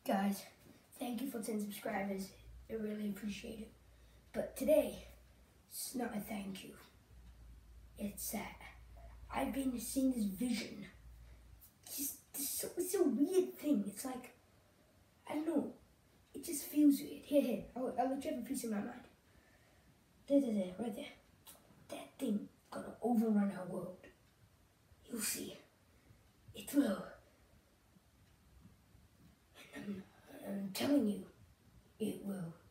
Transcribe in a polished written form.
Guys, thank you for 10 subscribers. I really appreciate it. But today, it's not a thank you. It's that I've been seeing this vision. It's a weird thing. It's like, I don't know. It just feels weird. Here. I'll let you have a piece of my mind. There, right there. That thing gonna overrun our world. You'll see. It will. And I'm telling you, it will.